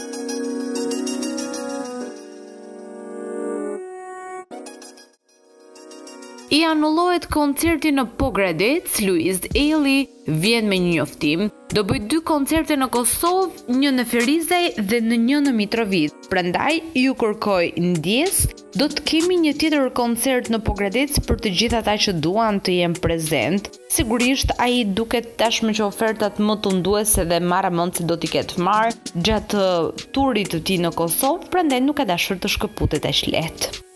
I anullohet koncerti në Pogradec, Luiz Eli vjen me një njoftim. Do bëj 2 koncerte në Kosovë, një në Ferizaj dhe një në Mitrovic. Prandaj ju kërkoj ndjes, do të kemi një tjetër koncert në Pogradec për të gjithë ata që duan të jenë prezent. Sigurisht ai duket tashmë që ofertat më të nduese dhe marramëndse do t'i ketë marrë gjatë turit të tij në Kosovë, prandaj nuk ka dashur të shkëputet aq lehtë.